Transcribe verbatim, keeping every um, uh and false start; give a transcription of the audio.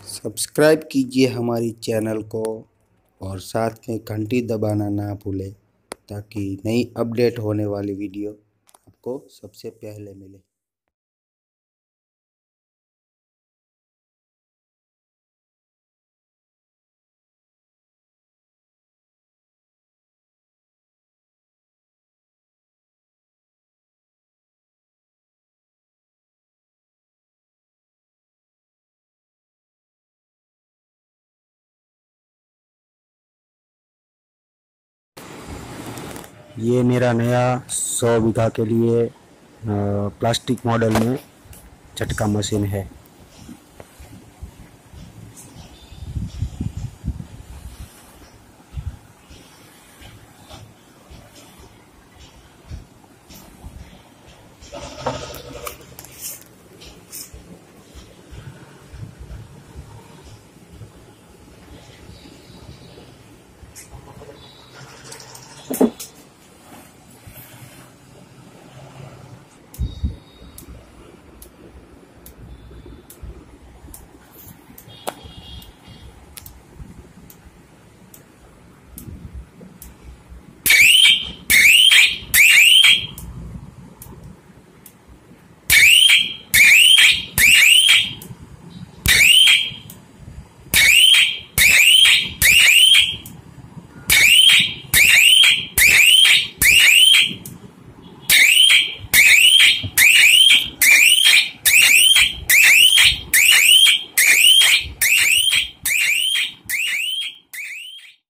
Subscribe कीजिए हमारी channel को और साथ में घंटी दबाना ना भूलें ताकि नई अपडेट होने वाली वीडियो आपको सबसे पहले मिले। ये मेरा नया सौ बीघा के लिए प्लास्टिक मॉडल में झटका मशीन है।